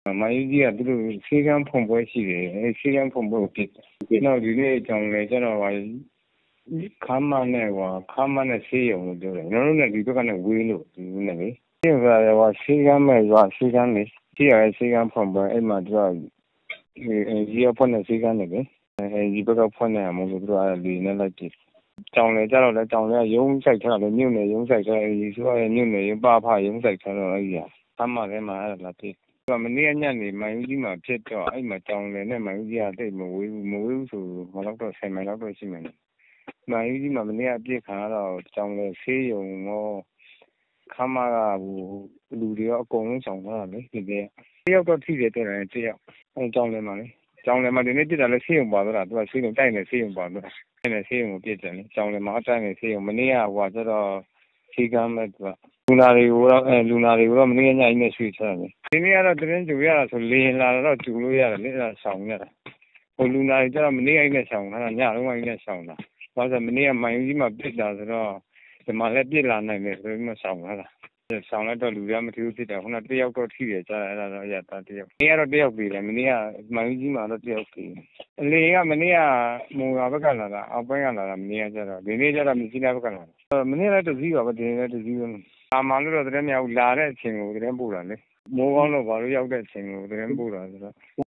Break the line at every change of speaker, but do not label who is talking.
မိုင်းကြီးကသူတို့ဆေးကန်းဖွင့်ပွဲရှိတယ်အဲဆေးကန်းဖွင့်ပွဲကိုပြစ်တယ်နောက်ဒီနေ့ကြောင်လေကျတော့ခမ်းမနဲ့ဆေးရုံလို့ပြောတယ်ကျွန်တော်တို့လည်းဒီဘက်ကနဲ့ဝေးလို့ဒီနေ့လေဆေးကန်းမဲ့ဆေးကန်းလေဆေးကန်းဖွင့်ပွဲအဲ့မှာသူကကြီးအဖွင့်တဲ့ဆေးကန်းတယ်လေဒီဘက်ကဖွင့်နေမှာမဟုတ်ဘူးသူကဒီနဲ့လိုက်ပြစ်ကြောင်လေကျတော့လည်းကြောင်လေရုံးဆိုင်ထားတယ်မြို့နယ်ရုံးဆိုင်ထားတယ်ဆိုတော့မြို့နယ်ရုံးဖရုံးဆိုင်ထားတော့အဲ့ဒီခမ်းမထဲမှာအဲ့ဒါလာပြစ်မနေ့ကညနေမိုင်းကြီးမှာဖြစ်တော့အဲ့မှာကြောင်လေနဲ့မိုင်းကြီးကတိတ်မဝေးဘူးဆိုမလောက်တော့10မိုင်လောက်တော့ရှိမယ်မိုင်းကြီးမှာမနေ့ကပြစ်ခါတော့ကြောင်လေဆေးရုံရောခမ်းမကလူတွေရောအကုန်လုံးဆောင်သွားတာလေဒီကတယောက်တော့ထိတယ်တဲ့တယောက်အဲ့ကြောင်လေမှာလေကြောင်လေမှာဒီနေ့ပြစ်တာလဲဆေးရုံပါတော့တာသူကဆေးရုံတိုက်နေဆေးရုံပါတော့အဲ့နဲ့ဆေးရုံကိုပြစ်တယ်လေကြောင်လေမှာအတိုက်နေဆေးရုံမနေ့ကကျတော့ဆေးကမ်းမဲ့သူကလူနာတွေကိုတော့မနေ့ကညကြီးနဲ့ဆွေးချတယ်ဒီနေ့ကတော့တင်းကြိုရတာဆိုလေရင်လာတော့ကြိုလို့ရတယ်လေအဲ့ဒါဆောင်ရတာလူနာတွေကျတော့မနေ့ကကြီးနဲ့ဆောင်တာညလုံးဝကြီးနဲ့ဆောင်တာဘာလို့မနေ့ကမိုင်းကြီးမှာပြစ်တာဆိုတော့ဒီမှာလည်းပြစ်လာနိုင်တယ်ဆိုပြီးမှဆောင်လာတာဆောင်လိုက်တော့လူတွေကမထီးဘူးဖြစ်တယ်ခုနတယောက်တော့ထိတယ်ကြားတယ်အဲ့ဒါတော့ရတာတယောက်နေ့ကတော့တယောက်ပြီးတယ်မနေ့ကမိုင်းကြီးမှာတော့တယောက်ပြီးလေကမနေ့ကမုံရွာဘက်ကလာတာအောက်ပိုင်းကလာတာမနေ့ကကျတော့ဒီနေ့ကျတော့မြစ်ကြီးနားဘက်ကလာတာမနေ့လည်းတစည်းပါပဲဒီနေ့လည်းတစည်းပဲမှလို့တော့တည်းမရဘူးလာတဲ့အချိန်ကိုတည်းပို့တာလေမိုးကောင်းတော့ဘာလို့ရောက်တဲ့အချိန်ကိုတည်းပို့တာဆိုတော့